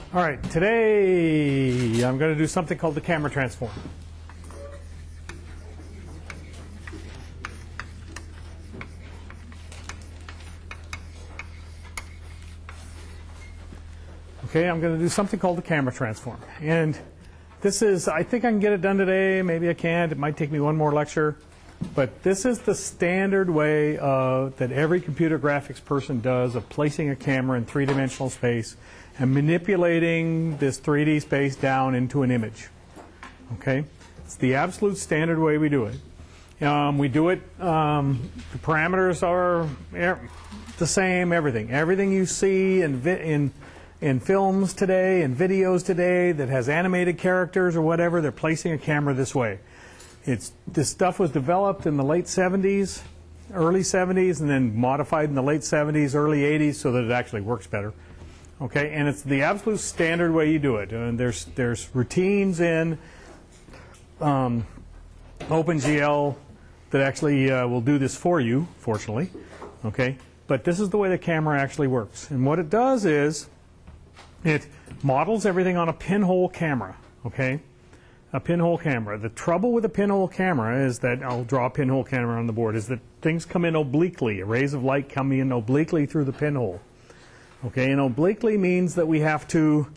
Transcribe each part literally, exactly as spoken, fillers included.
All right, today I'm going to do something called the camera transform. Okay, I'm going to do something called the camera transform. And this is, I think I can get it done today, maybe I can't, it might take me one more lecture. But this is the standard way uh, that every computer graphics person does of placing a camera in three-dimensional space and manipulating this three D space down into an image. Okay? It's the absolute standard way we do it. Um, we do it, um, the parameters are the same, everything. Everything you see in, vi in, in films today, in videos today that has animated characters or whatever, they're placing a camera this way. It's, this stuff was developed in the late seventies, early seventies, and then modified in the late seventies, early eighties so that it actually works better. Okay, and it's the absolute standard way you do it. And there's, there's routines in um, OpenGL that actually uh, will do this for you, fortunately. Okay, but this is the way the camera actually works. And what it does is it models everything on a pinhole camera. Okay. A pinhole camera. The trouble with a pinhole camera is that, I'll draw a pinhole camera on the board, is that things come in obliquely. Rays of light come in obliquely through the pinhole. Okay, and obliquely means that we have to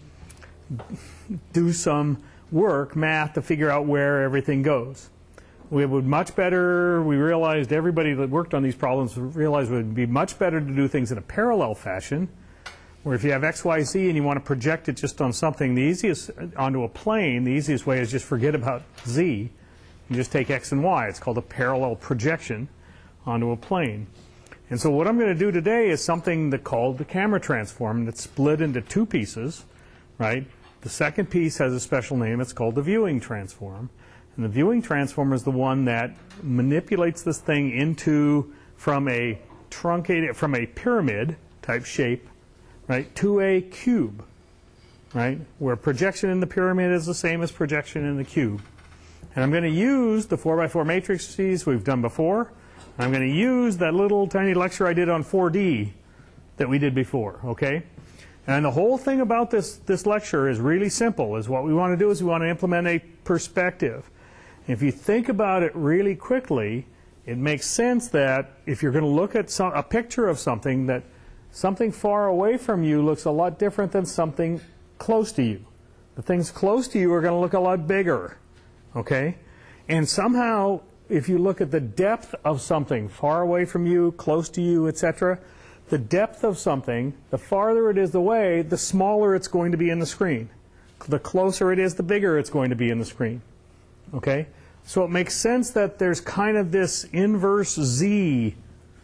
do some work, math, to figure out where everything goes. We would much better, we realized, everybody that worked on these problems realized it would be much better to do things in a parallel fashion, where if you have X, Y, Z and you want to project it just on something, the easiest, onto a plane, the easiest way is just forget about Z and just take X and Y. It's called a parallel projection onto a plane. And so what I'm going to do today is something that called the camera transform that's split into two pieces, right? The second piece has a special name. It's called the viewing transform. And the viewing transform is the one that manipulates this thing into, from a truncated, from a pyramid type shape, right, to a cube, right, where projection in the pyramid is the same as projection in the cube. And I'm going to use the four by four matrices we've done before. I'm going to use that little tiny lecture I did on four D that we did before, okay? And the whole thing about this, this lecture is really simple. Is what we want to do is we want to implement a perspective. If you think about it really quickly, it makes sense that if you're going to look at some, a picture of something, that something far away from you looks a lot different than something close to you. The things close to you are going to look a lot bigger, okay? And somehow, if you look at the depth of something far away from you, close to you, et cetera, the depth of something, the farther it is away, the smaller it's going to be in the screen. The closer it is, the bigger it's going to be in the screen, okay? So it makes sense that there's kind of this inverse Z.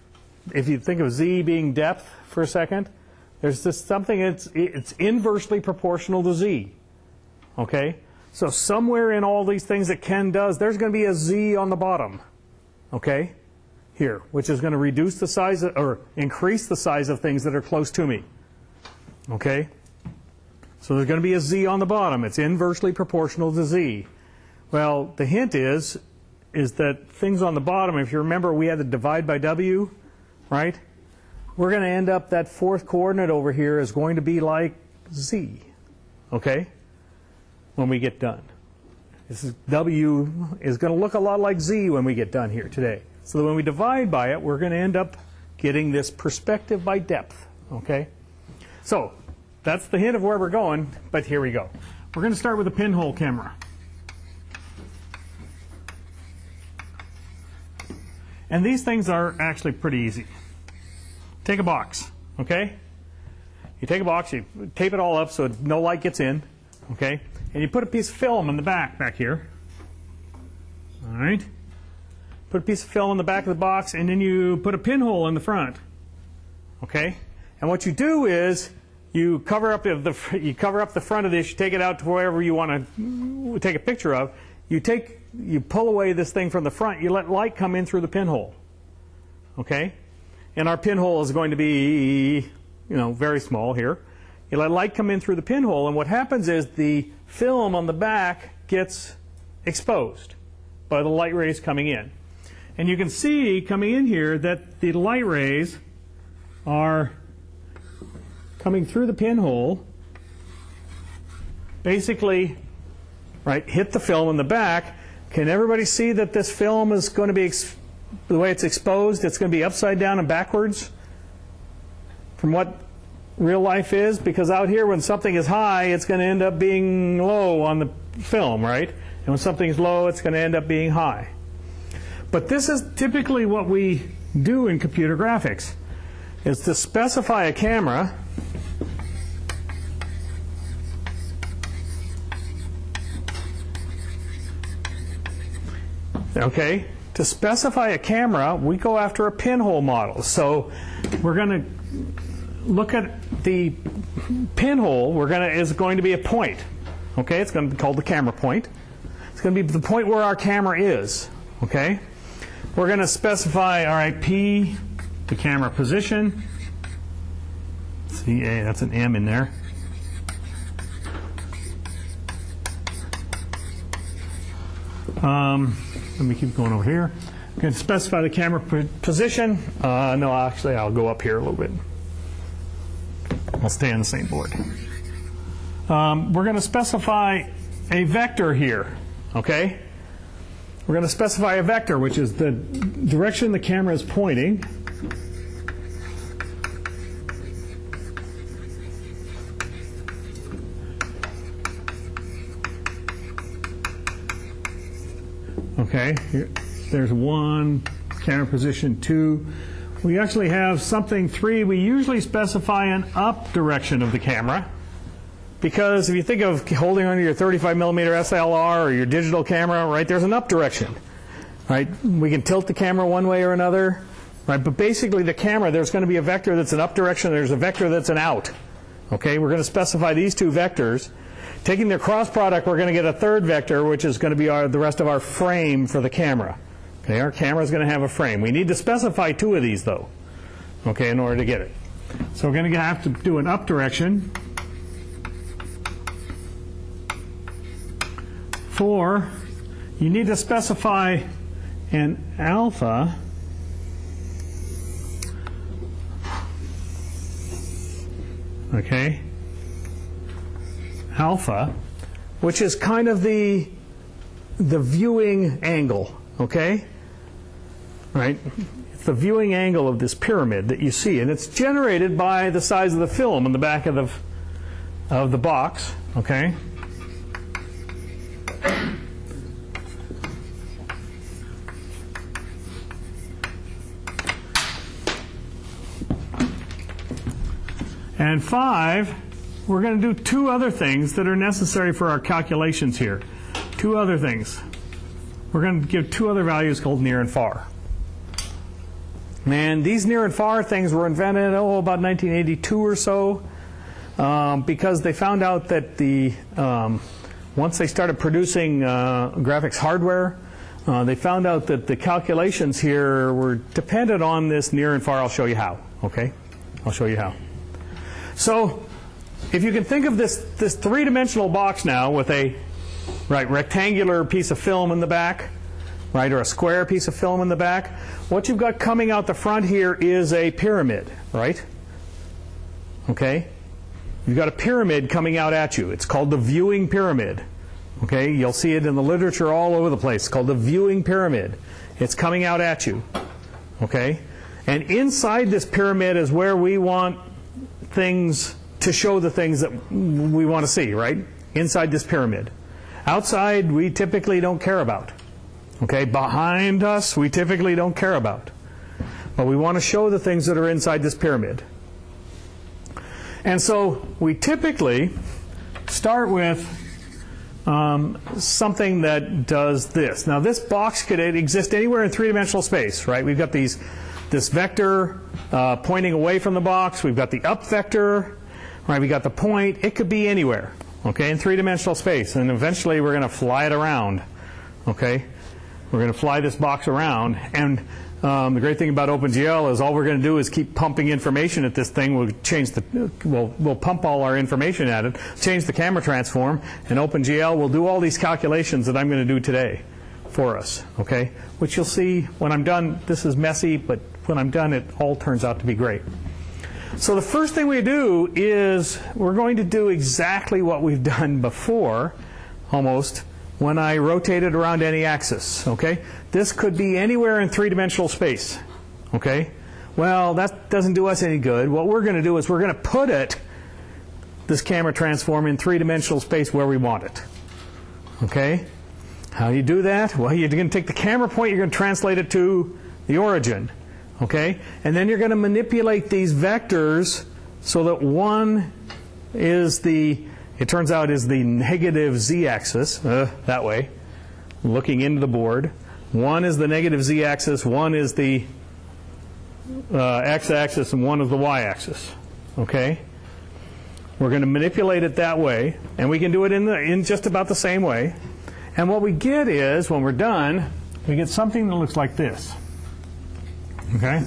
If you think of Z being depth for a second, there's this something, it's, it's inversely proportional to Z, okay? So somewhere in all these things that Ken does, there's going to be a Z on the bottom, okay, here, which is going to reduce the size of, or increase the size of things that are close to me, okay? So there's going to be a Z on the bottom. It's inversely proportional to Z. Well, the hint is, is that things on the bottom, if you remember, we had the divide by W, right? We're going to end up, that fourth coordinate over here is going to be like Z, okay, when we get done. This is W is going to look a lot like Z when we get done here today. So that when we divide by it, we're going to end up getting this perspective by depth, okay? So that's the hint of where we're going, but here we go. We're going to start with a pinhole camera. And these things are actually pretty easy. Take a box, okay? You take a box, you tape it all up so no light gets in, okay? And you put a piece of film in the back, back here. All right? Put a piece of film in the back of the box, and then you put a pinhole in the front, okay? And what you do is you cover up the you cover up the front of this. You take it out to wherever you want to take a picture of. You take you pull away this thing from the front. You let light come in through the pinhole, okay? And our pinhole is going to be, you know, very small here. You let light come in through the pinhole, and what happens is the film on the back gets exposed by the light rays coming in. And you can see coming in here that the light rays are coming through the pinhole basically, right, hit the film in the back. Can everybody see that this film is going to be, ex the way it's exposed, it's going to be upside down and backwards from what real life is? Because out here, when something is high, it's going to end up being low on the film, right? And when something is low, it's going to end up being high. But this is typically what we do in computer graphics, is to specify a camera okay, to specify a camera, we go after a pinhole model. So we're going to look at the pinhole. We're going to is going to be a point. Okay, it's going to be called the camera point. It's going to be the point where our camera is. Okay, we're going to specify, all right, P, the camera position. C A, that's an M in there. Um, let me keep going over here. I'm going to specify the camera position. Uh, no, actually, I'll go up here a little bit. I'll stay on the same board. Um, we're going to specify a vector here. Okay? We're going to specify a vector, which is the direction the camera is pointing. Okay, here, there's one, camera position two. We actually have something three. We usually specify an up direction of the camera, because if you think of holding onto your thirty-five millimeter S L R or your digital camera, right, there's an up direction, right? We can tilt the camera one way or another, right? But basically the camera, there's going to be a vector that's an up direction, there's a vector that's an out. Okay, we're going to specify these two vectors. Taking their cross product, we're going to get a third vector, which is going to be our, the rest of our frame for the camera. Okay, our camera is going to have a frame. We need to specify two of these, though, okay, in order to get it. So we're going to have to do an up direction. Four, you need to specify an alpha. Okay. Alpha, which is kind of the the viewing angle, okay? Right? It's the viewing angle of this pyramid that you see, and it's generated by the size of the film in the back of the of the box, okay? And five, we're going to do two other things that are necessary for our calculations here. Two other things. We're going to give two other values called near and far. And these near and far things were invented, oh, about nineteen eighty-two or so, um, because they found out that the um, once they started producing uh, graphics hardware, uh, they found out that the calculations here were dependent on this near and far. I'll show you how. Okay, I'll show you how. So, if you can think of this, this three-dimensional box now with a right, rectangular piece of film in the back, right, or a square piece of film in the back, what you've got coming out the front here is a pyramid, right? Okay? You've got a pyramid coming out at you. It's called the viewing pyramid. Okay? You'll see it in the literature all over the place. It's called the viewing pyramid. It's coming out at you. Okay? And inside this pyramid is where we want things to show the things that we want to see, right? Inside this pyramid. Outside, we typically don't care about. Okay? Behind us, we typically don't care about. But we want to show the things that are inside this pyramid. And so we typically start with um, something that does this. Now, this box could exist anywhere in three-dimensional space, right? We've got these, this vector uh, pointing away from the box. We've got the up vector. Right, we got the point. It could be anywhere, okay, in three-dimensional space. And eventually we're going to fly it around, okay? We're going to fly this box around. And um, the great thing about OpenGL is all we're going to do is keep pumping information at this thing. We'll change the, we'll, we'll pump all our information at it, change the camera transform, and OpenGL will do all these calculations that I'm going to do today for us, okay? Which you'll see when I'm done. This is messy, but when I'm done, it all turns out to be great. So the first thing we do is we're going to do exactly what we've done before, almost, when I rotate it around any axis. Okay? This could be anywhere in three-dimensional space. Okay? Well, that doesn't do us any good. What we're going to do is we're going to put it, this camera transform, in three-dimensional space where we want it. Okay? How do you do that? Well, you're going to take the camera point, you're going to translate it to the origin. Okay? And then you're going to manipulate these vectors so that one is the, it turns out, is the negative z-axis, uh, that way, looking into the board. One is the negative z-axis, one is the uh, x-axis, and one is the y-axis. Okay? We're going to manipulate it that way, and we can do it in, the, in just about the same way. And what we get is, when we're done, we get something that looks like this. Okay?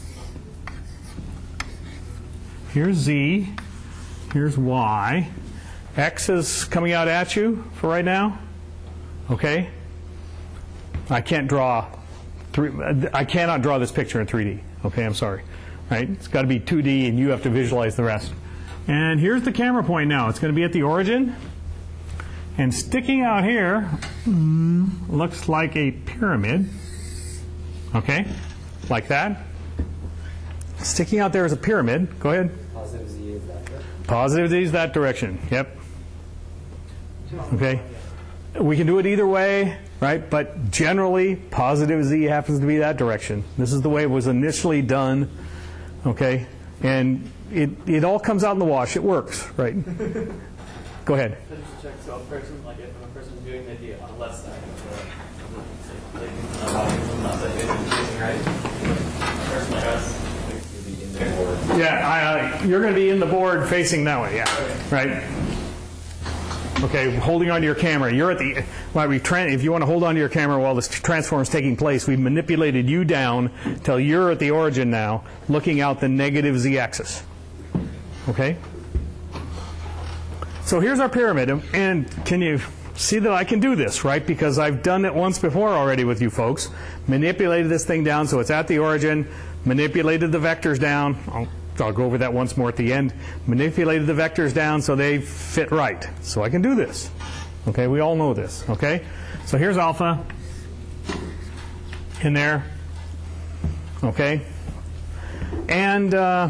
Here's z, here's y. X is coming out at you for right now. Okay? I can't draw, three, I cannot draw this picture in three D. Okay, I'm sorry. Right? It's got to be two D, and you have to visualize the rest. And here's the camera point now. It's going to be at the origin. And sticking out here mm, looks like a pyramid. Okay? Like that. Sticking out there is a pyramid. Go ahead. Positive z is that direction. Positive z is that direction. Yep. Okay? We can do it either way, right? But generally, positive z happens to be that direction. This is the way it was initially done. Okay? And it, it all comes out in the wash. It works, right? Go ahead. Just check, so a person, like if a person's doing the idea on the left side of the, like, on the left side facing right, a person like us, would be in the board. Yeah, I, uh, you're going to be in the board facing that way, yeah, Okay. right? Okay, holding onto your camera. You're at the, well, we tra if you want to hold onto your camera while this transform is taking place, we've manipulated you down till you're at the origin now, looking out the negative z-axis. Okay? So here's our pyramid, and can you see that I can do this, right? Because I've done it once before already with you folks. Manipulated this thing down so it's at the origin, manipulated the vectors down. I'll, I'll go over that once more at the end. Manipulated the vectors down so they fit right. So I can do this. Okay, we all know this, okay? So here's alpha in there, okay? And uh,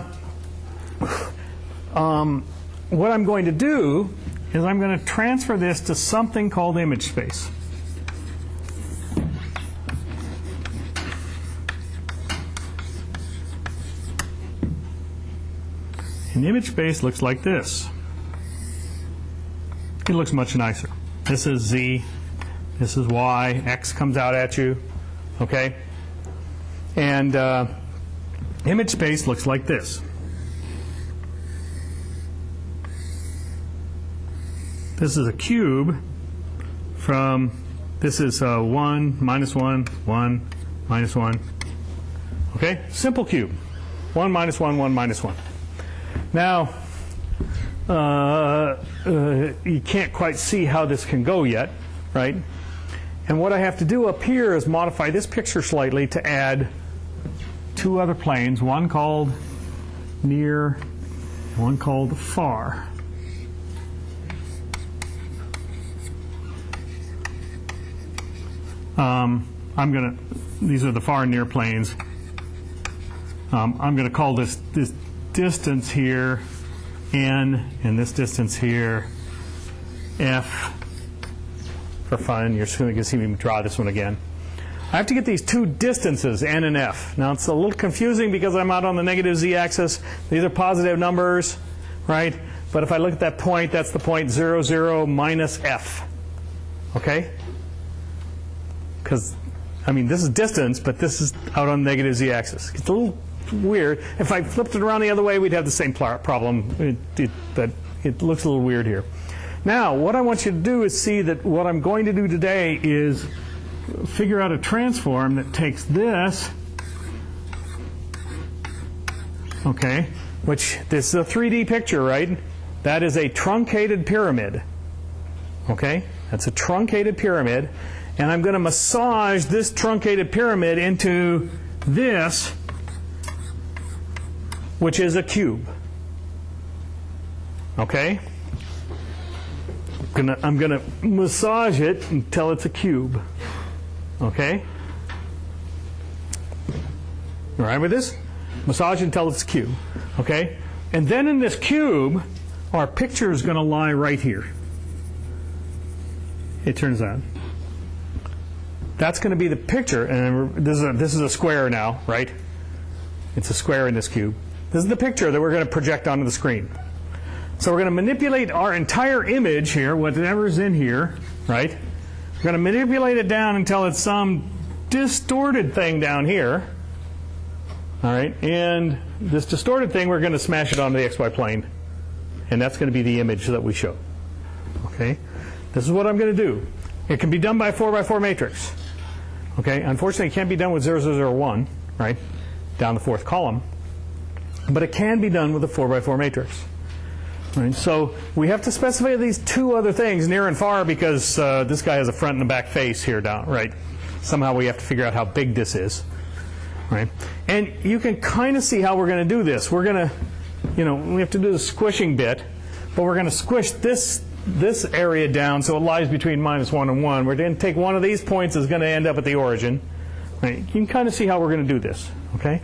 um, what I'm going to do is I'm going to transfer this to something called image space. And image space looks like this. It looks much nicer. This is z, this is y, x comes out at you, okay? And uh, image space looks like this. This is a cube from, this is uh, one, minus one, one, minus one. Okay? Simple cube. one, minus one, one, minus one. Now, uh, uh, you can't quite see how this can go yet, right? And what I have to do up here is modify this picture slightly to add two other planes, one called near, one called far. Um, I'm going to, these are the far and near planes. Um, I'm going to call this, this distance here N, and this distance here F. For fun, you're just going to see me draw this one again. I have to get these two distances, N and F. Now it's a little confusing because I'm out on the negative z-axis. These are positive numbers, right? But if I look at that point, that's the point zero, zero minus F. Okay? Because, I mean, this is distance, but this is out on the negative z-axis. It's a little weird. If I flipped it around the other way, we'd have the same problem. It, it, but it looks a little weird here. Now, what I want you to do is see that what I'm going to do today is figure out a transform that takes this, okay, which this is a three D picture, right? That is a truncated pyramid. Okay? That's a truncated pyramid. And I'm going to massage this truncated pyramid into this which is a cube. Okay? I'm gonna, I'm gonna massage it until it's a cube. Okay? All right with this? Massage until it's a cube. Okay? And then in this cube, our picture is going to lie right here. It turns out. That's going to be the picture, and this is a, this is a square now, right? It's a square in this cube. This is the picture that we're going to project onto the screen. So we're going to manipulate our entire image here, whatever's in here, right? We're going to manipulate it down until it's some distorted thing down here. All right, and this distorted thing, we're going to smash it onto the X Y plane, and that's going to be the image that we show. Okay, this is what I'm going to do. It can be done by a four by four matrix. Okay, unfortunately, it can't be done with zero zero zero one, right, down the fourth column, but it can be done with a four by four matrix. Right, so we have to specify these two other things, near and far, because uh, this guy has a front and a back face here down, right? Somehow we have to figure out how big this is. Right? And you can kind of see how we're going to do this. We're going to, you know, we have to do the squishing bit, but we're going to squish this this area down so it lies between minus one and one. We're going to take one of these points is going to end up at the origin. Right? You can kind of see how we're going to do this. Okay?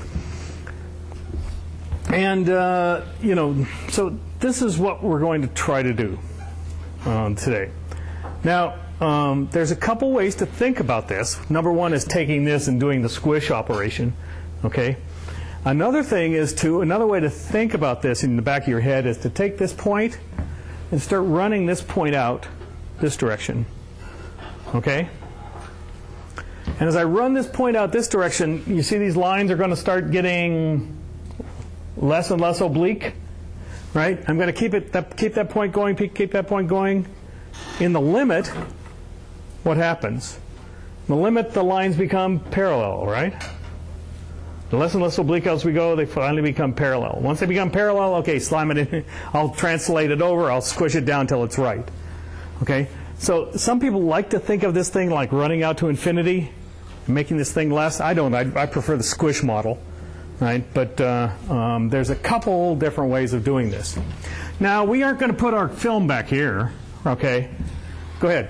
And, uh, you know, so this is what we're going to try to do um, today. Now, Um, there's a couple ways to think about this. Number one is taking this and doing the squish operation. Okay. Another thing is to another way to think about this in the back of your head is to take this point and start running this point out this direction. Okay. And as I run this point out this direction, you see these lines are going to start getting less and less oblique, right? I'm going to keep it that, keep that point going, keep that point going. In the limit, what happens? In the limit, the lines become parallel, right? The less and less oblique as we go, they finally become parallel. Once they become parallel, okay, slam it in. I'll translate it over. I'll squish it down till it's right. Okay? So some people like to think of this thing like running out to infinity, and making this thing less. I don't. I, I prefer the squish model, right? But uh, um, there's a couple different ways of doing this. Now, we aren't going to put our film back here. Okay? Go ahead.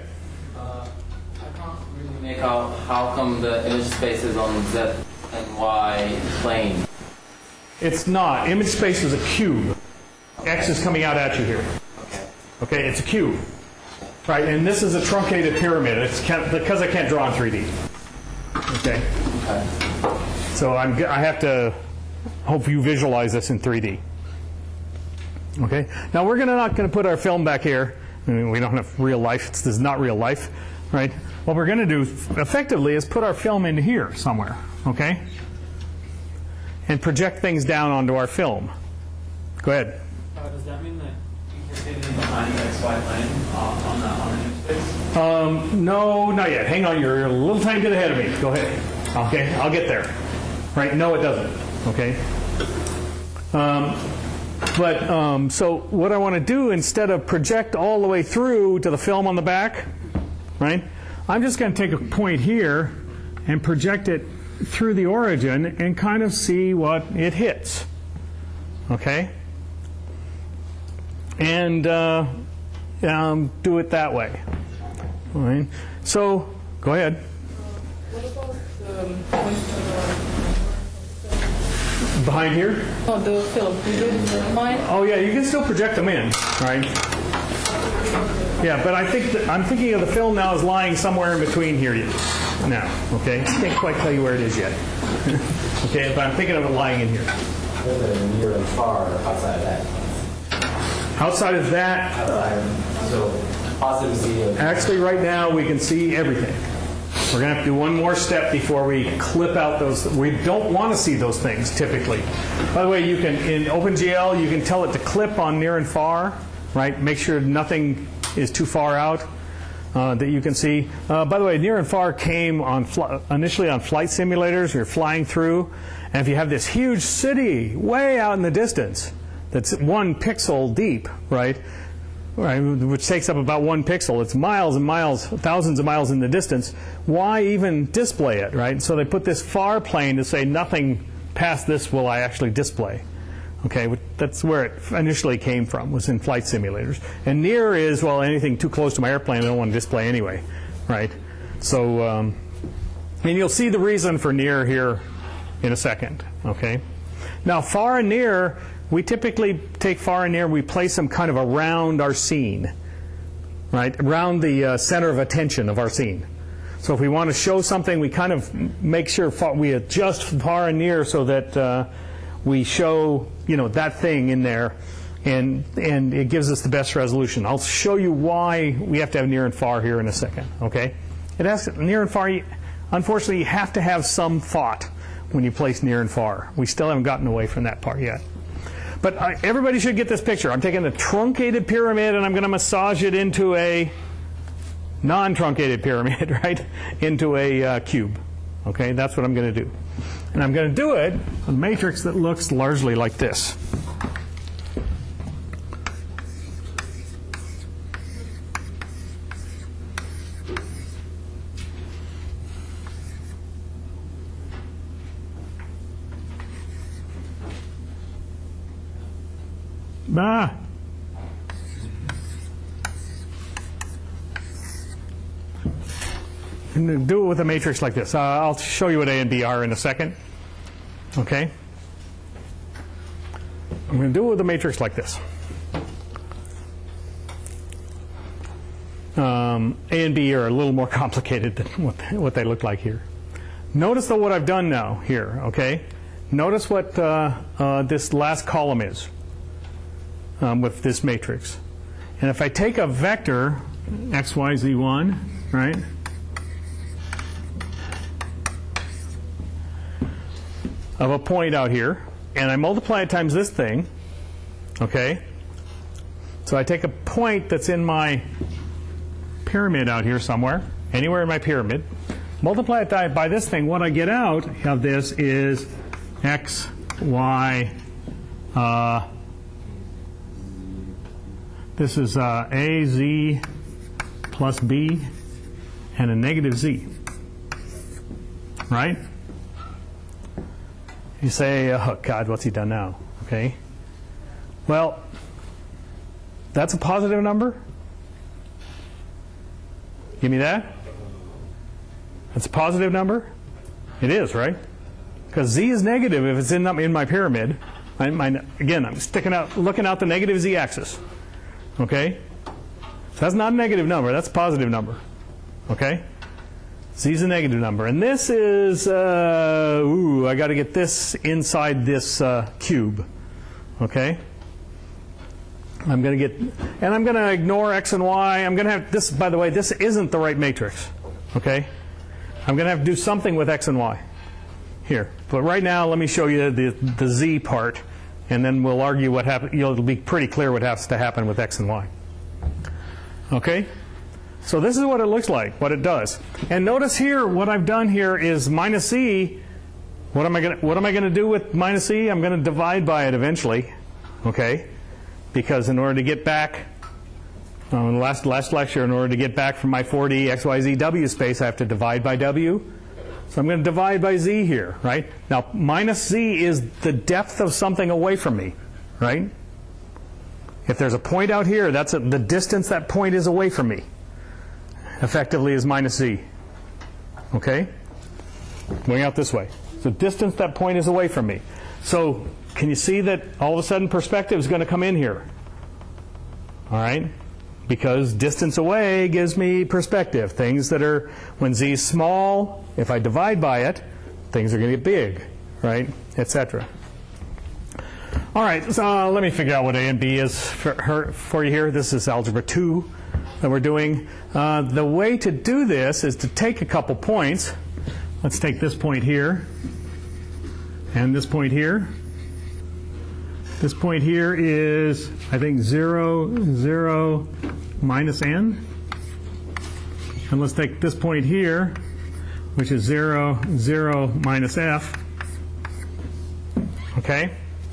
Make out how come the image space is on Z and Y plane? It's not. Image space is a cube. Okay. X is coming out at you here. Okay. Okay, it's a cube. Right, and this is a truncated pyramid. It's can't, because I can't draw in three D. Okay. Okay. So I'm, I have to hope you visualize this in three D. Okay. Now we're gonna not going to put our film back here. I mean, we don't have real life. This is not real life, right? What we're going to do effectively is put our film into here somewhere, okay? And project things down onto our film. Go ahead. Uh, does that mean that you can see behind the X Y plane uh, on the on the image space? Um, no, not yet. Hang on, you're a little tiny bit ahead of me. Go ahead. Okay, I'll get there. Right? No, it doesn't. Okay. Um, but um, so what I want to do, instead of project all the way through to the film on the back, right? I'm just going to take a point here and project it through the origin and kind of see what it hits. Okay? And uh, um, do it that way. All right? So, go ahead. What about um, Behind here? oh, the film? You didn't mind? Oh, yeah, you can still project them in, right? Yeah, but I think that I'm thinking of the film now as lying somewhere in between here now. Okay, I can't quite tell you where it is yet. Okay, but I'm thinking of it lying in here. Near and far outside of that. Outside of that, Outside, so possibly see. actually, right now we can see everything. We're going to have to do one more step before we clip out those. We don't want to see those things typically. By the way, you can in OpenGL you can tell it to clip on near and far. Right? Make sure nothing is too far out uh, that you can see. Uh, by the way, near and far came on fl initially on flight simulators. You're flying through, and if you have this huge city way out in the distance that's one pixel deep, right, right, which takes up about one pixel, it's miles and miles, thousands of miles in the distance, why even display it, right? So they put this far plane to say nothing past this will I actually display. Okay, that's where it initially came from, was in flight simulators. And near is, well, anything too close to my airplane I don't want to display anyway, right? So, um, and you'll see the reason for near here in a second, okay? Now, far and near, we typically take far and near, we place them kind of around our scene, right? Around the uh, center of attention of our scene. So if we want to show something, we kind of make sure far, we adjust far and near so that uh, we show, you know, that thing in there, and and it gives us the best resolution. I'll show you why we have to have near and far here in a second. Okay, it has near and far. Unfortunately, you have to have some thought when you place near and far. We still haven't gotten away from that part yet. But I, everybody should get this picture. I'm taking a truncated pyramid and I'm going to massage it into a non-truncated pyramid, right? Into a uh, cube. Okay, that's what I'm going to do. And I'm going to do it on a matrix that looks largely like this. Ah. And do it with a matrix like this. Uh, I'll show you what A and B are in a second. Okay? I'm going to do it with a matrix like this. Um, A and B are a little more complicated than what, what they look like here. Notice though what I've done now here, okay? Notice what uh, uh, this last column is um, with this matrix. And if I take a vector, x, y, z one, right? Of a point out here, and I multiply it times this thing, okay? So I take a point that's in my pyramid out here somewhere, anywhere in my pyramid, multiply it by this thing. What I get out of this is x, y, uh, this is uh, a, z plus b, and a negative z, right? You say, oh, God, what's he done now? Okay. Well, that's a positive number. Give me that. That's a positive number. It is, right? Because z is negative if it's in, in my pyramid. I, my, again, I'm sticking out, looking out the negative z-axis. Okay? So that's not a negative number. That's a positive number. Okay? Z is a negative number. And this is, uh, ooh, I got to get this inside this uh, cube. Okay? I'm going to get, and I'm going to ignore x and y. I'm going to have, this, by the way, this isn't the right matrix. Okay? I'm going to have to do something with x and y here. But right now, let me show you the, the z part, and then we'll argue what happens. It'll be pretty clear what has to happen with x and y. Okay? So this is what it looks like, what it does. And notice here, what I've done here is minus z. What am I going to, what am I going to do with minus z? I'm going to divide by it eventually, okay? Because in order to get back, um, in the last, last lecture, in order to get back from my four D x, y, z, w space, I have to divide by w. So I'm going to divide by z here, right? Now, minus z is the depth of something away from me, right? If there's a point out here, that's a, the distance that point is away from me. Effectively is minus z. Okay? Going out this way. So distance that point is away from me. So can you see that all of a sudden perspective is going to come in here? All right? Because distance away gives me perspective. Things that are, when z is small, if I divide by it, things are going to get big, right? Et cetera. All right, so uh, let me figure out what A and B is for, her, for you here. This is algebra two that we're doing. Uh, the way to do this is to take a couple points. Let's take this point here and this point here. This point here is, I think, zero, zero, minus n. And let's take this point here, which is zero, zero, minus f. Okay?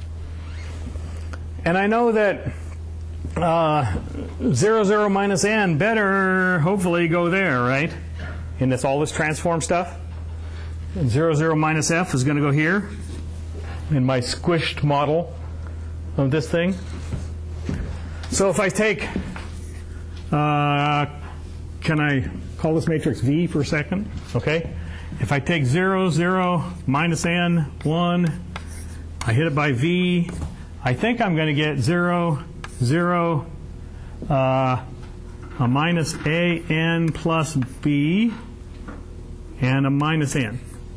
And I know that uh, zero, zero, minus n better hopefully go there, right? In this, all this transform stuff. And zero, zero, minus f is going to go here in my squished model. of this thing. So if I take, uh, can I call this matrix V for a second? Okay. If I take zero, zero, minus n, one, I hit it by V, I think I'm going to get zero, zero, uh, a minus a n plus b, and a minus n.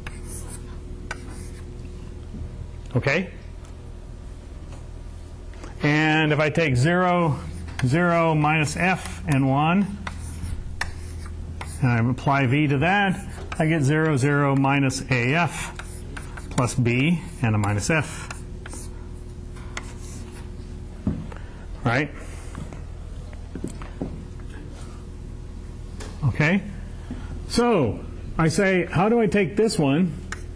Okay? And if I take zero, zero, minus f and one, and I apply v to that, I get zero, zero, minus af plus b and a minus f. Right? Okay? So I say, how do I take this one?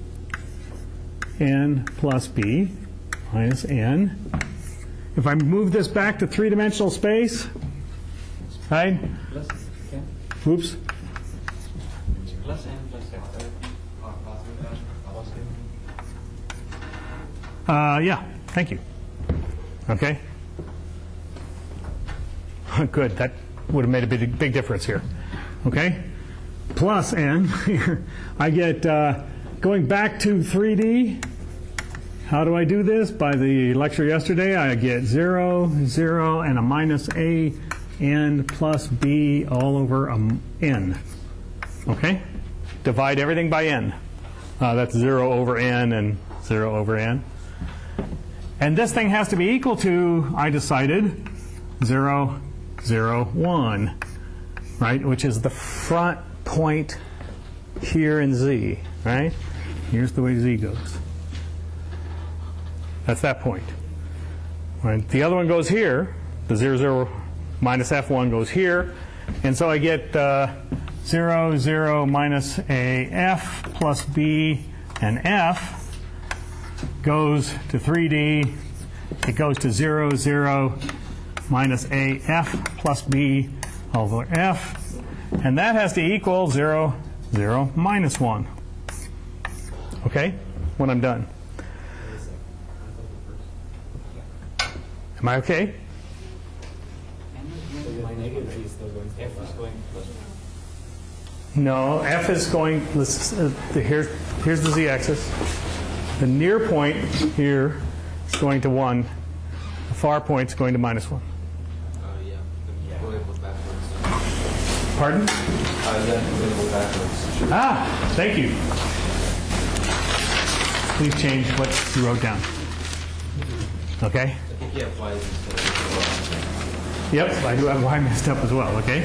N plus b minus n. If I move this back to three-dimensional space, right? Oops. Plus n plus f. Uh, yeah, thank you. Okay. Good. That would have made a big, big difference here. Okay. Plus n. I get uh, going back to three D. How do I do this? By the lecture yesterday, I get zero, zero, and a minus a n plus b all over um, n. Okay? Divide everything by n. Uh, that's zero over n and zero over n. And this thing has to be equal to, I decided, zero, zero, one, right? Which is the front point here in z, right? Here's the way z goes. That's that point. Right? The other one goes here. The zero, zero minus f one goes here. And so I get uh, zero, zero minus a f plus b and f goes to three D. It goes to zero, zero minus a f plus b over f. And that has to equal zero, zero minus one. Okay? When I'm done. Am I okay? No, f is going, let's, uh, the, here, here's the z-axis. The near point here is going to one. The far point is going to minus one. Uh, yeah. Label backwards. Pardon? Uh, yeah, label backwards. Ah, thank you. Please change what you wrote down. Okay? I think you have y instead of Yep, I do have y messed up as well, okay?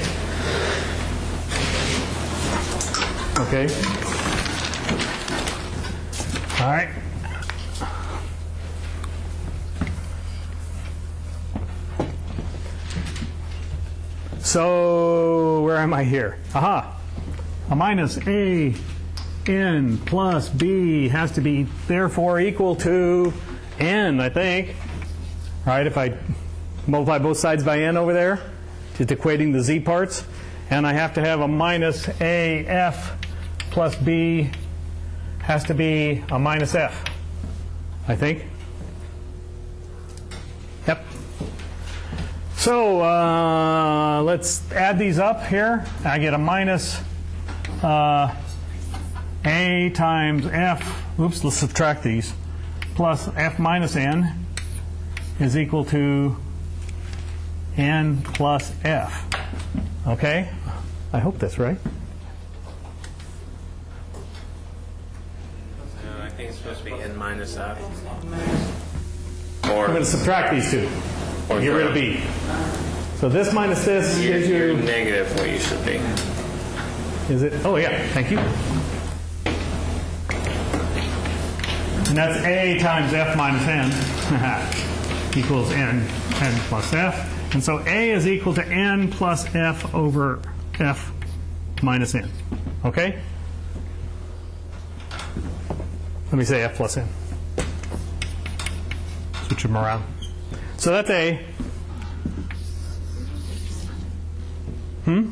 Okay. All right. So where am I here? Aha. A minus a n plus b has to be therefore equal to n, I think. Right, if I multiply both sides by n over there, just equating the z parts, and I have to have a minus a f plus b has to be a minus f, I think. Yep. So uh, let's add these up here. I get a minus uh, a times f, oops, let's subtract these, plus f minus n is equal to n plus f. Okay? I hope that's right. No, I think it's supposed to be n minus f. I'm Or going to subtract these two. Or Get rid of b. So this minus this you're, gives you're you... negative what you should be. Is it? Oh, yeah. Thank you. And that's a times f minus n equals n, n plus f. And so a is equal to n plus f over f minus n. Okay? Let me say f plus n. Switch them around. So that's a. Hmm?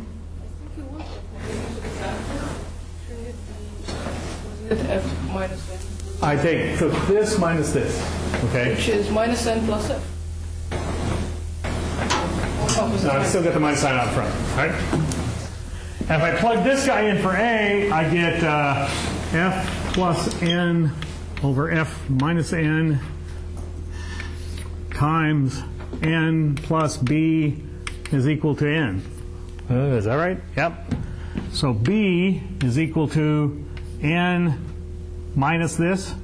F minus n. I take took this minus this, okay? Which is minus n plus f. So I still get the minus sign out front, right? And if I plug this guy in for A, I get uh, f plus n over f minus n times n plus b is equal to n. Uh, is that right? Yep. So b is equal to n minus this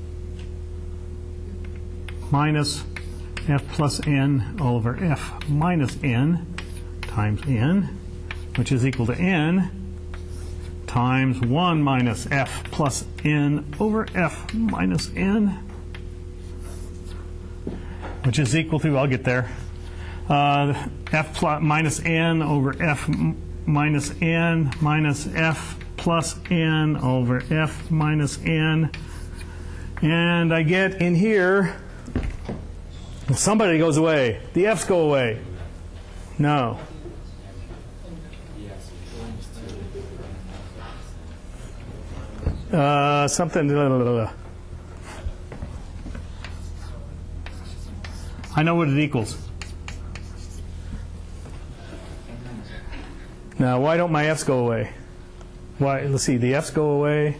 minus f plus n over f minus n times n, which is equal to n times one minus f plus n over f minus n, which is equal to, I'll get there, uh, f plus minus n over f minus n minus f plus n over f minus n. And I get in here, somebody goes away. The f's go away. No. Uh, something. Blah, blah, blah. I know what it equals. Now, why don't my f's go away? Why? Let's see. The f's go away.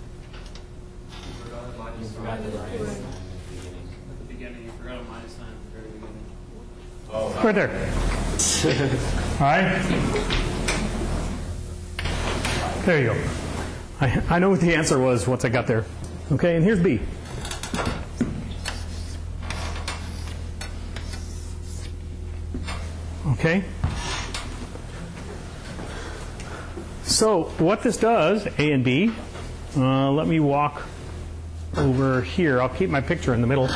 Right there. All right. There you go. I, I know what the answer was once I got there. Okay, and here's B. Okay. So what this does, A and B, uh, let me walk over here. I'll keep my picture in the middle.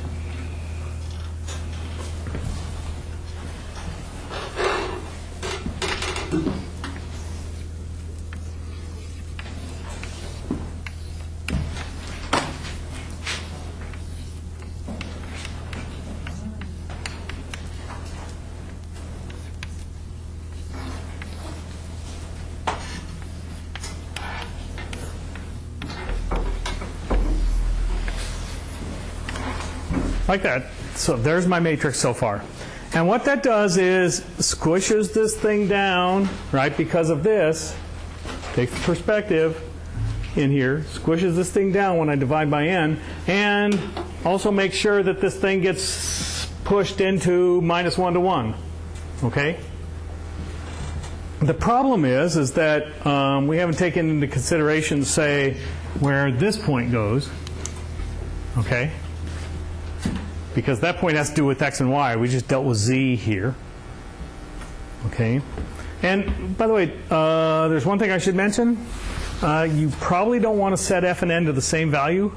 Like that. So there's my matrix so far. And what that does is squishes this thing down, right, because of this. Takes the perspective in here, squishes this thing down when I divide by n, and also makes sure that this thing gets pushed into minus one to one. Okay? The problem is, is that um, we haven't taken into consideration, say, where this point goes. Okay? Because that point has to do with x and y. We just dealt with z here. Okay? And by the way, uh, there's one thing I should mention. Uh, you probably don't want to set f and n to the same value.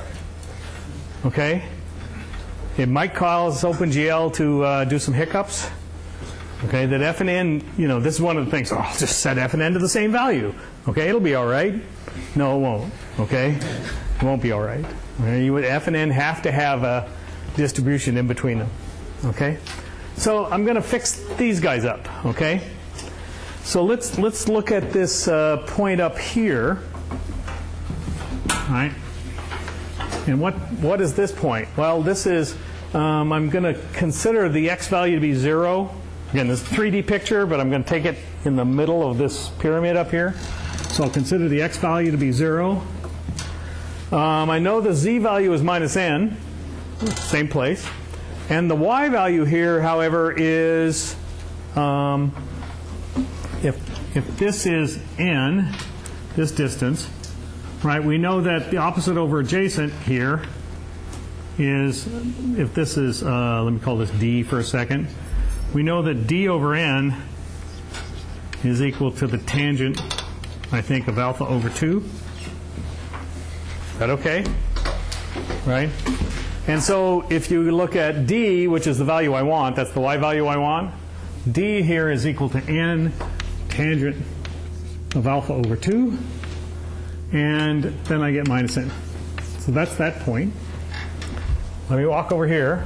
Okay? It might cause OpenGL to uh, do some hiccups. Okay, that f and n, you know, this is one of the things. Oh, I'll just set f and n to the same value. Okay, it'll be all right. No, it won't. Okay? It won't be all right. Okay? You would, f and n have to have a distribution in between them. Okay? So I'm going to fix these guys up. Okay? So let's let's look at this uh, point up here. All right? And what what is this point? Well, this is um, I'm going to consider the x value to be zero. Again, this is a three D picture, but I'm going to take it in the middle of this pyramid up here. So I'll consider the x value to be zero. Um, I know the z value is minus n, same place. And the y value here, however, is um, if if this is n, this distance, right? We know that the opposite over adjacent here is, if this is, uh, let me call this d for a second. We know that d over n is equal to the tangent, I think, of alpha over two. Is that okay? Right? And so if you look at d, which is the value I want, that's the y value I want, d here is equal to n tangent of alpha over two, and then I get minus n. So that's that point. Let me walk over here.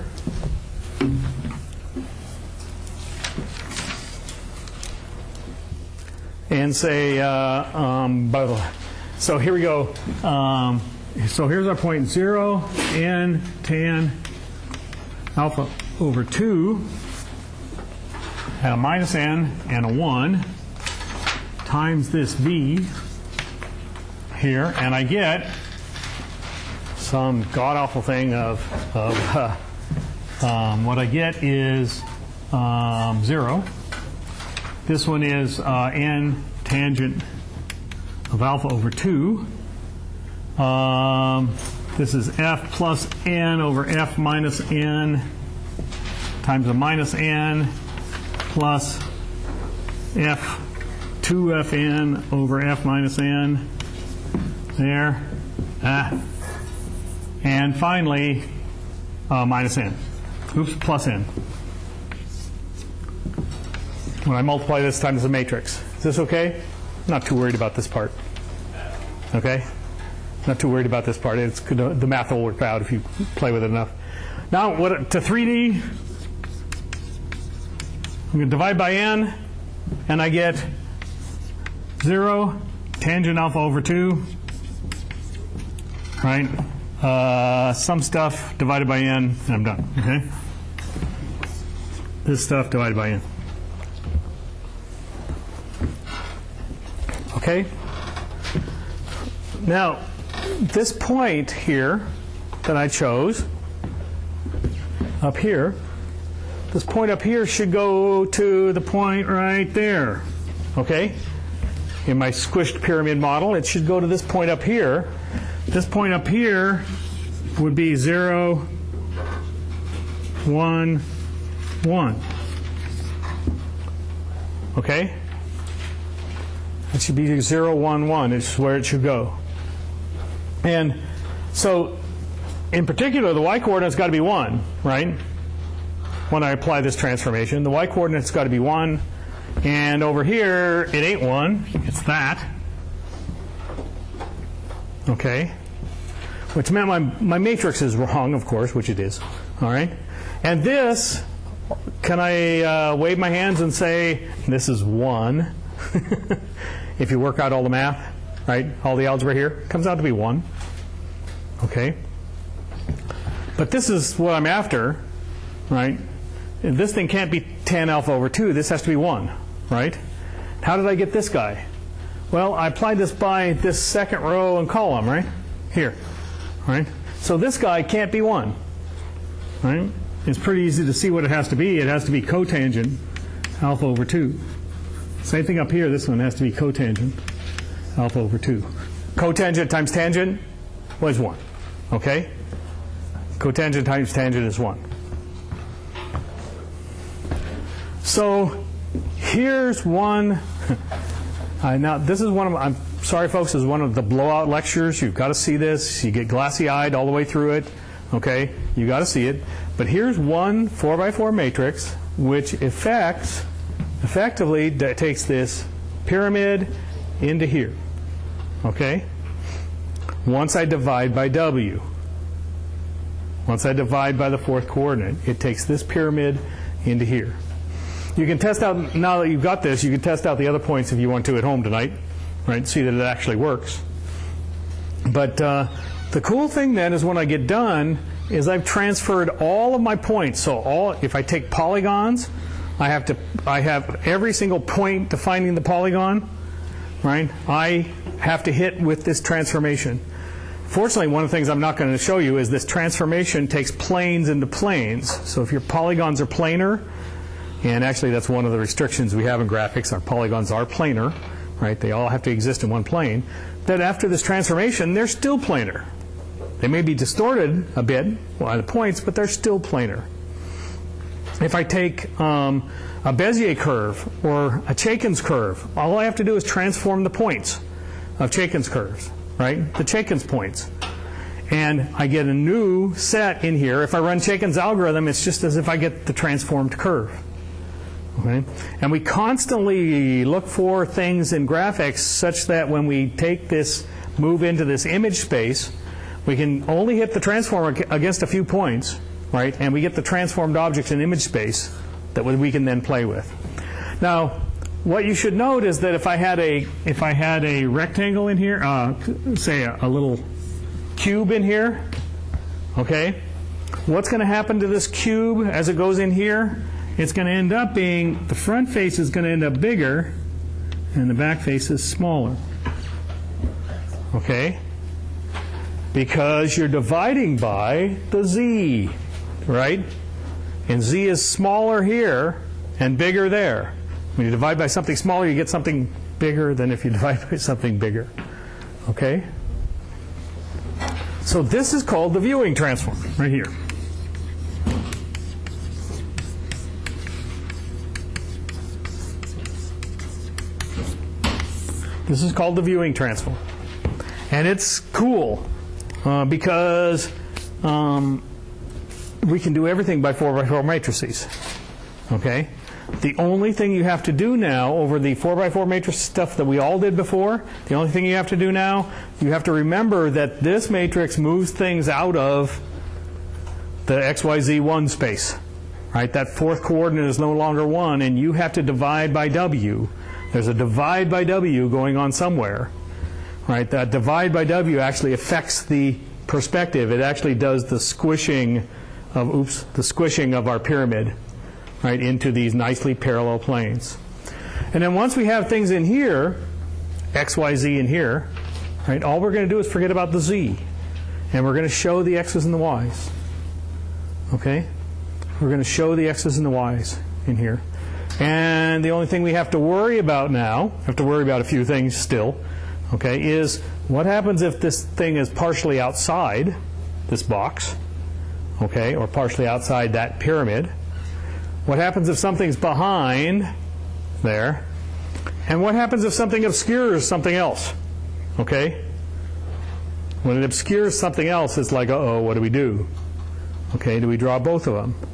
And say, uh, um, by the way, so here we go. Um, so here's our point, zero n tan alpha over two at a minus n and a one times this v here, and I get some god-awful thing of, of uh, um, what I get is um, zero. This one is uh, n tangent of alpha over two. Um, this is f plus n over f minus n times a minus n plus f two f n over f minus n. There. Ah. And finally, uh, minus n. Oops, plus n. When I multiply this times the matrix. Is this okay? Not too worried about this part. Okay? Not too worried about this part. It's good to, the math will work out if you play with it enough. Now, what, to three D, I'm going to divide by n, and I get zero tangent alpha over two, right? Uh, some stuff divided by n, and I'm done. Okay? This stuff divided by n. Okay? Now, this point here that I chose, up here, this point up here should go to the point right there. Okay? In my squished pyramid model, it should go to this point up here. This point up here would be zero, one, one. Okay? It should be zero, one, one is where it should go. And so, in particular, the y-coordinate's got to be one, right? When I apply this transformation, the y-coordinate's got to be one. And over here, it ain't one. It's that. Okay? Which meant my, my matrix is wrong, of course, which it is. All right? And this, can I uh, wave my hands and say, this is one? If you work out all the math, right? All the algebra here, comes out to be one. Okay? But this is what I'm after, right? This thing can't be tan alpha over two. This has to be one, right? How did I get this guy? Well, I applied this by this second row and column, right? Here, right? So this guy can't be one, right? It's pretty easy to see what it has to be. It has to be cotangent alpha over two. Same thing up here. This one has to be cotangent alpha over two. Cotangent times tangent was one, okay? Cotangent times tangent is one. So here's one. uh, now this is one of I'm sorry, folks. This is one of the blowout lectures. You've got to see this. You get glassy-eyed all the way through it. Okay, you got to see it. But here's one four by four matrix which affects effectively that takes this pyramid into here. Okay. Once I divide by W. Once I divide by the fourth coordinate, it takes this pyramid into here. You can test out, now that you've got this, you can test out the other points if you want to at home tonight, right? See that it actually works. But uh, the cool thing then is when I get done is I've transferred all of my points. So all, if I take polygons, I have to, I have every single point defining the polygon, right? I have to hit with this transformation. Fortunately, one of the things I'm not going to show you is this transformation takes planes into planes. So if your polygons are planar, and actually that's one of the restrictions we have in graphics, our polygons are planar, right? They all have to exist in one plane. That after this transformation, they're still planar. They may be distorted a bit by the points, but they're still planar. If I take um, a Bezier curve or a Chaikin's curve, all I have to do is transform the points of Chaikin's curves, right? The Chaikin's points. And I get a new set in here. If I run Chaikin's algorithm, it's just as if I get the transformed curve. Okay? And we constantly look for things in graphics such that when we take this, move into this image space, we can only hit the transformer against a few points, right? And we get the transformed objects in image space that we can then play with. Now, what you should note is that if I had a if I had a rectangle in here, uh, say a, a little cube in here, okay? What's going to happen to this cube as it goes in here? It's going to end up being, the front face is going to end up bigger, and the back face is smaller. Okay? Because you're dividing by the z, right? And z is smaller here and bigger there. When you divide by something smaller, you get something bigger than if you divide by something bigger. Okay? So this is called the viewing transform, right here. This is called the viewing transform. And it's cool uh, because um, we can do everything by four by four matrices. Okay? The only thing you have to do now over the four by four matrix stuff that we all did before, the only thing you have to do now, you have to remember that this matrix moves things out of the x y z one space. Right? That fourth coordinate is no longer one, and you have to divide by w. There's a divide by w going on somewhere. Right? That divide by w actually affects the perspective. It actually does the squishing of, oops, the squishing of our pyramid, right, into these nicely parallel planes. And then once we have things in here, x, y, z in here, right, all we're going to do is forget about the z. And we're going to show the x's and the y's. Okay? We're going to show the x's and the y's in here. And the only thing we have to worry about now, have to worry about a few things still, okay, is what happens if this thing is partially outside this box, okay, or partially outside that pyramid? What happens if something's behind there? And what happens if something obscures something else? Okay? When it obscures something else, it's like, uh-oh, what do we do? Okay, do we draw both of them?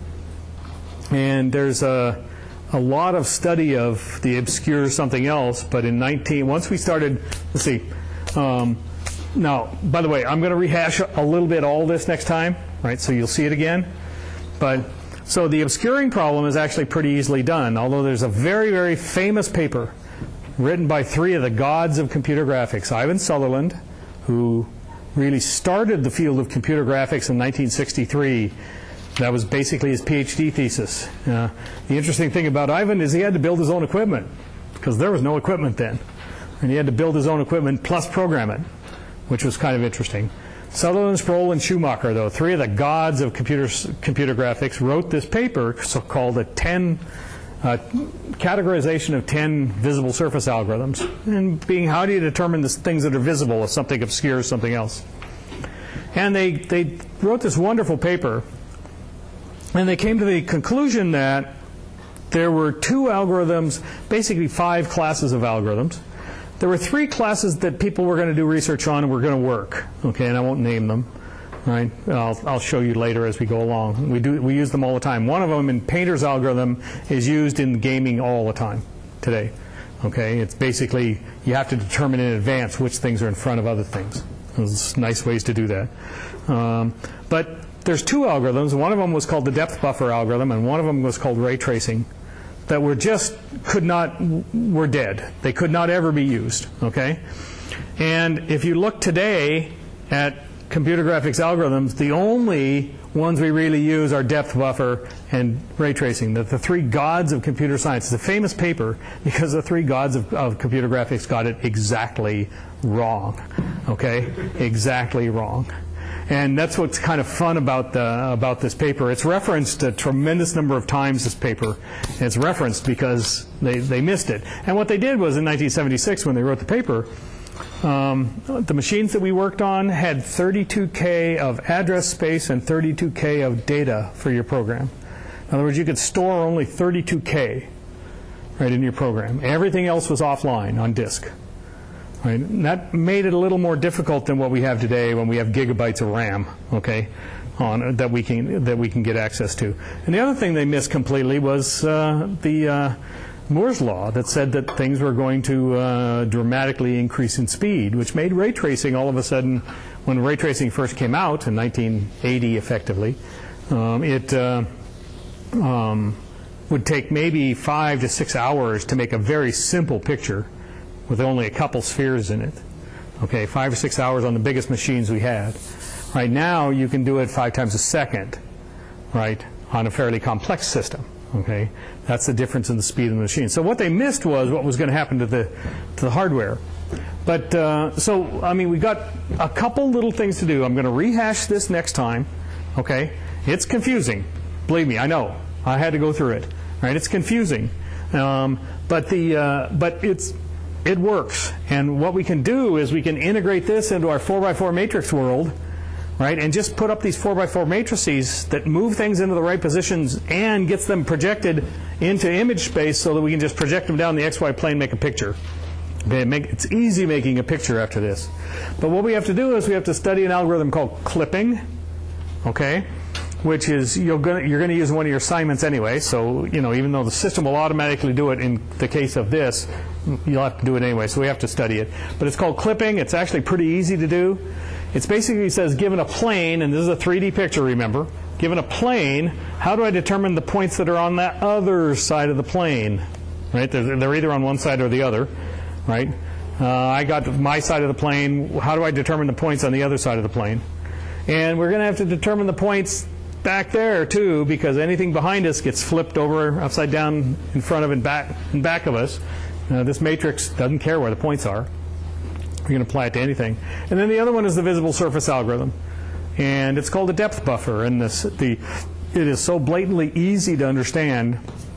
And there's a, a lot of study of the obscure something else, but in nineteen, once we started, let's see, um, now, by the way, I'm going to rehash a little bit all this next time, right, so you'll see it again. But so the obscuring problem is actually pretty easily done, although there's a very, very famous paper written by three of the gods of computer graphics. Ivan Sutherland, who really started the field of computer graphics in nineteen sixty-three. That was basically his PhD thesis. Uh, the interesting thing about Ivan is he had to build his own equipment, because there was no equipment then. And he had to build his own equipment plus program it, which was kind of interesting. Sutherland, Sproul, and Schumacher, though, three of the gods of computer, computer graphics, wrote this paper so called a ten, uh, categorization of ten visible surface algorithms, and being how do you determine the things that are visible if something obscures something else. And they, they wrote this wonderful paper, and they came to the conclusion that there were two algorithms, basically five classes of algorithms. There were three classes that people were going to do research on and were going to work. Okay, and I won't name them. Right? I'll, I'll show you later as we go along. We do we use them all the time. One of them, in Painter's algorithm, is used in gaming all the time today. Okay, it's basically you have to determine in advance which things are in front of other things. There's nice ways to do that. Um, but there's two algorithms. One of them was called the depth buffer algorithm, and one of them was called ray tracing, that were just could not, were dead. They could not ever be used, okay? And if you look today at computer graphics algorithms, the only ones we really use are depth buffer and ray tracing. The, the three gods of computer science. It's a famous paper because the three gods of, of computer graphics got it exactly wrong, okay? Exactly wrong. And that's what's kind of fun about the, about this paper. It's referenced a tremendous number of times, this paper. And it's referenced because they, they missed it. And what they did was in nineteen seventy-six, when they wrote the paper, um, the machines that we worked on had thirty-two K of address space and thirty-two K of data for your program. In other words, you could store only thirty-two K right in your program. Everything else was offline on disk. Right? And that made it a little more difficult than what we have today when we have gigabytes of RAM, okay, on that we can that we can get access to. And the other thing they missed completely was uh, the uh, Moore's law that said that things were going to uh, dramatically increase in speed, which made ray tracing all of a sudden, when ray tracing first came out in nineteen eighty, effectively, um, it uh, um, would take maybe five to six hours to make a very simple picture with only a couple spheres in it. okay, five or six hours on the biggest machines we had. Right now, you can do it five times a second, right, on a fairly complex system. Okay, that's the difference in the speed of the machine. So what they missed was what was going to happen to the to the hardware. But uh, so I mean, we got a couple little things to do. I'm going to rehash this next time. Okay, it's confusing. Believe me, I know. I had to go through it. Right, it's confusing, um, but the uh, but it's it works. And what we can do is we can integrate this into our four by four matrix world. Right, and just put up these four by four matrices that move things into the right positions and gets them projected into image space so that we can just project them down the X Y plane, make a picture. Okay, make, it's easy making a picture after this. But what we have to do is we have to study an algorithm called clipping, okay, which is you're going you're going to use one of your assignments anyway. So you know, even though the system will automatically do it in the case of this, you'll have to do it anyway. So we have to study it. But it's called clipping. It's actually pretty easy to do. It basically says, given a plane, and this is a three D picture, remember, given a plane, how do I determine the points that are on that other side of the plane? Right? They're, they're either on one side or the other, right? Uh, I got my side of the plane. How do I determine the points on the other side of the plane? And we're going to have to determine the points back there, too, because anything behind us gets flipped over upside down in front of and back, in back of us. Uh, this matrix doesn't care where the points are. You can apply it to anything. And then the other one is the visible surface algorithm. And it's called a depth buffer. And this, the, it is so blatantly easy to understand.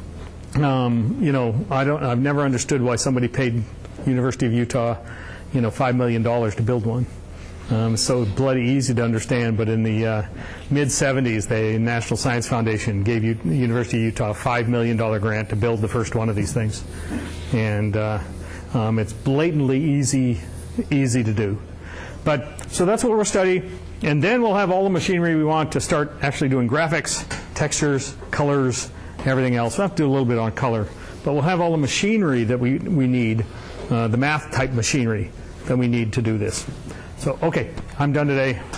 Um, you know, I don't, I've never understood why somebody paid University of Utah, you know, five million dollars to build one. Um, it's so bloody easy to understand. But in the uh, mid seventies, the National Science Foundation gave U University of Utah a five million dollar grant to build the first one of these things. And uh, um, it's blatantly easy easy to do. But so that's what we'll study, and then we'll have all the machinery we want to start actually doing graphics, textures, colors, everything else. We'll have to do a little bit on color, but we'll have all the machinery that we, we need, uh, the math type machinery that we need to do this. So, okay, I'm done today.